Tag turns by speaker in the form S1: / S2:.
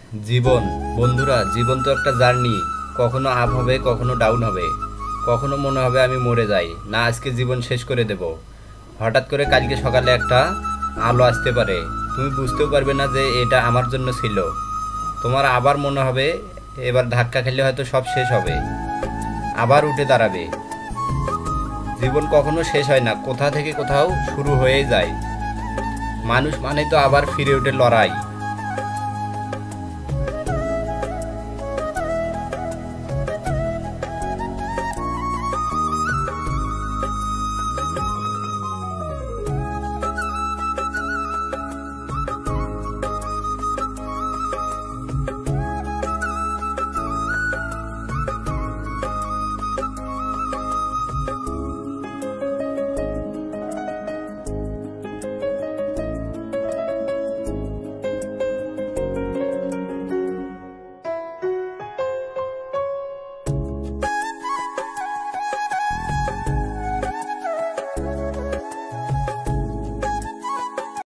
S1: জীবন, বন্ধুরা, জীবন তো একটা জার্নি। কখনো আপ হবে, কখনো ডাউন হবে, কখনো মনে হবে আমি মরে যাই, না আজকে জীবন শেষ করে দেব। হঠাৎ করে কালকে সকালে একটা আলো আসতে পারে, তুমি বুঝতেও পারবে না যে এটা আমার জন্য ছিল। তোমার আবার মনে হবে এবার ধাক্কা খেলে হয়তো সব শেষ হবে, আবার উঠে দাঁড়াবে। জীবন কখনো শেষ হয় না, কোথা থেকে কোথাও শুরু হয়ে যায়। মানুষ মানে তো আবার ফিরে ওঠে লড়াই।